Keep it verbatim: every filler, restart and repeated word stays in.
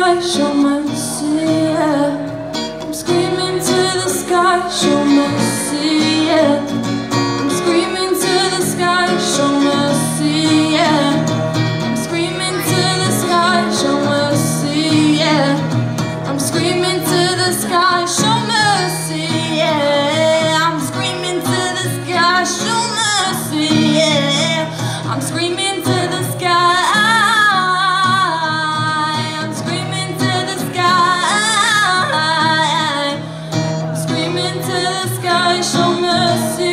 sky, show mercy, yeah. I'm screaming to the sky, show mercy, yeah. I'm screaming to the sky, show mercy, yeah. I'm screaming to the sky, show mercy, yeah. I'm screaming to the sky, show mercy, yeah. I'm screaming to the sky, show mercy, yeah. I'm screaming to the sky. I'm screaming to the sky. I'm screaming to the sky, show mercy.